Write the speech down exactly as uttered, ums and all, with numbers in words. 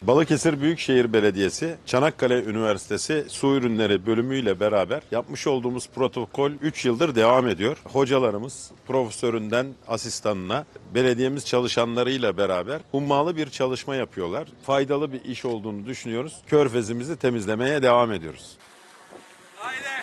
Balıkesir Büyükşehir Belediyesi, Çanakkale Üniversitesi Su Ürünleri bölümüyle beraber yapmış olduğumuz protokol üç yıldır devam ediyor. Hocalarımız profesöründen asistanına, belediyemiz çalışanlarıyla beraber hummalı bir çalışma yapıyorlar. Faydalı bir iş olduğunu düşünüyoruz. Körfezimizi temizlemeye devam ediyoruz. Haydi.